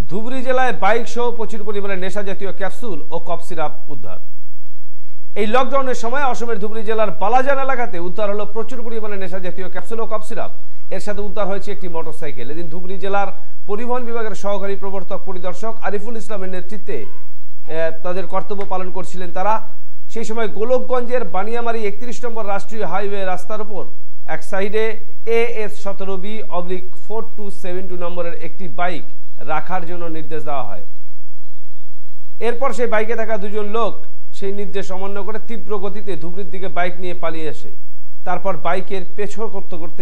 ধুবড়ী জেলায় বাইক সহ প্রচুর পরিমাণে নেশা জাতীয় ক্যাপসুল ও কফ সিরাপ উদ্ধার। এই লকডাউনের সময় অসমের ধুবড়ী জেলার বালাজান এলাকাতে উদ্ধার হলো প্রচুর পরিমাণে নেশা জাতীয় ক্যাপসুল ও কফ সিরাপ। এর সাথে উদ্ধার হয়েছে একটি মোটরসাইকেল। এদিন ধুবড়ী জেলার পরিবহন বিভাগের সহকারী প্রবর্তক পরিদর্শক আরিফুল ইসলামের নেতৃত্বে তাদের কর্তব্য পালন করছিলেন তারা। সেই সময় গোলকগঞ্জের বানিয়ামারি 31 নম্বর রাষ্ট্রীয় হাইওয়ে রাস্তার উপর এক সাইডে AS 17B/4272 নম্বরের একটি বাইক রাখার জন্য নির্দেশ দেওয়া হয়। এরপর সেই বাইকে থাকা দুজন লোক সেই নির্দেশ অমান্য করে তীব্র গতিতে ধুবড়ীর দিকে বাইক নিয়ে পালিয়ে আসে। তারপর বাইকের পেছন করতে করতে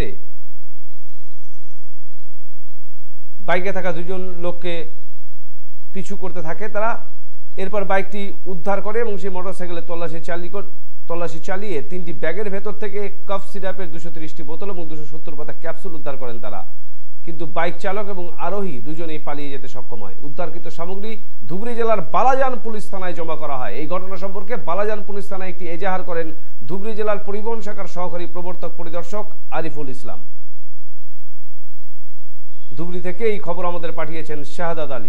বাইকে থাকা দুজন লোককে পিছু করতে থাকে তারা। এরপর বাইকটি উদ্ধার করে এবং সেই মোটরসাইকেলে তল্লাশি চালিয়ে 3টি ব্যাগের ভেতর থেকে কফ সিরাপের 230টি বোতল এবং 270 পাতা ক্যাপসুল উদ্ধার করেন তারা। কিন্তু বাইক চালক এবং আরোহী দুজনেই পালিয়ে যেতে সক্ষম হয়। উদ্ধারকৃত সামগ্রী ধুবড়ী জেলার বালাজান পুলিশ থানায় জমা করা হয়। এই ঘটনা সম্পর্কে বালাজান পুলিশ থানায় একটি এজাহার করেন ধুবড়ী জেলার পরিবহন শাখার সহকারী প্রবর্তক পরিদর্শক আরিফুল ইসলাম। ধুবড়ী থেকে এই খবর আমাদের পাঠিয়েছেন শাহাদাত আলী।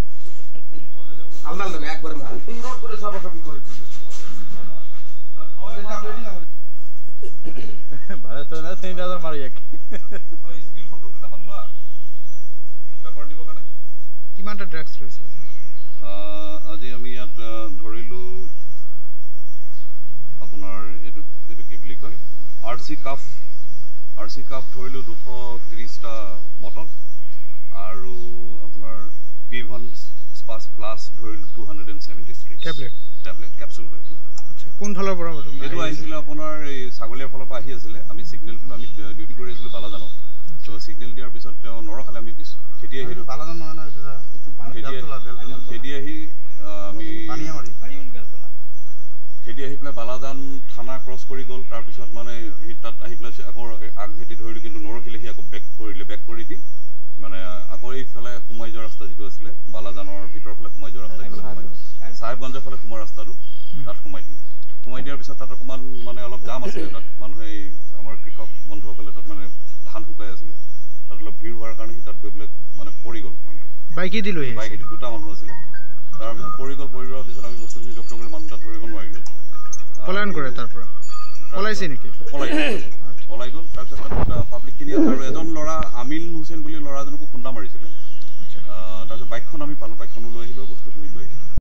কিমানটা ড্রাগছ রয়েছে আজি আমি ইয়াত ধৰিলো আপোনাৰ এটো কি বুলি কয় RC কাপ ধৰিলো 230টা বটল আৰু আপোনাৰ P1 স্পাস প্লাস ধৰিলো 273 টেবলেট ক্যাপসুল হয়। আচ্ছা, কোন ফালৰ পৰা বটল এটো আহিছিল আপোনাৰ এই ছাগলীয়া ফালৰ পৰা আহি আছিল। আমি সিগনেল দিলো, আমি ডিউটি কৰি আছিলো বালাজানত। তো সিগনেল দিয়াৰ পিছত তেওঁ নৰখালে। আমি খেদি আহিলো বালাজান নহয় না, খেদি আহি আমি খেদি আহি পেলাই বালাজান থানা ক্ৰছ কৰি গ'ল। তাৰপিছত মানে সি তাত আহি পেলাই আকৌ আগভেটি ধৰিলো, কিন্তু নৰখিলে। সি আকৌ বেক কৰি দি মানে আকৌ এইফালে সোমাই যোৱা ৰাস্তা যিটো আছিলে বালাজানৰ ভিতৰৰ ফালে সোমাই যোৱা ৰাস্তা, চাহেবগঞ্জৰ ফালে সোমোৱা ৰাস্তাটো তাত সোমাই দিয়াৰ পিছত তাত অকণমান মানে অলপ জাম আছিলে। তাত মানুহে আমাৰ কৃষক বন্ধুসকলে তাত মানে ধান শুকাই আছিলে। তাত অলপ ভিৰ হোৱাৰ কাৰণে সি তাত গৈ পেলাই মানে পৰি গ'ল। মানুহটো বাইকেদি দুটা মানুহ আছিলে। তাৰপিছত পৰি যোৱাৰ পিছত আমি বস্তুখিনি জব্দ কৰি মানুহ তাত ধৰিব নোৱাৰিলোঁ। পলায়ন কৰে, তাৰ পৰা পলাইছে নেকি? পলাই গ'ল। তাৰপিছত পাব্লিকখিনি আৰু এজন ল'ৰা আমিন হুছেইন বুলি ল'ৰাজনকো খুন্দা মাৰিছিলে। তাৰপিছত বাইকখন আমি পালোঁ, বাইকখনো লৈ আহিলোঁ, বস্তুখিনি লৈ আহিলোঁ।